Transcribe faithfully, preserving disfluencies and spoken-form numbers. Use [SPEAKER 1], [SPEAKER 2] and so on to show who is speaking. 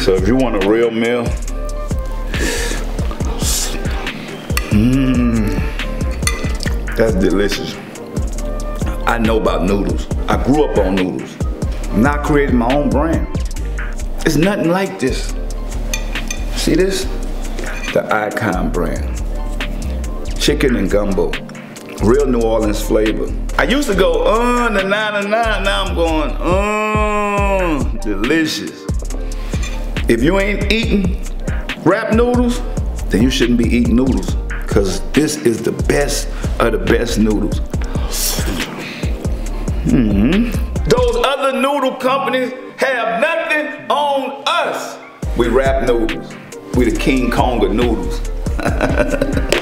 [SPEAKER 1] So if you want a real meal, mmm, that's delicious. I know about noodles. I grew up on noodles. Now I created my own brand. It's nothing like this. See this? The Icon brand. Chicken and gumbo. Real New Orleans flavor. I used to go, uh, the nine and nine. Now I'm going, uh, delicious. If you ain't eating wrap noodles, then you shouldn't be eating noodles, because this is the best of the best noodles. Mm-hmm. Those other noodle companies have nothing on us. We wrap noodles. We the King Kong of noodles.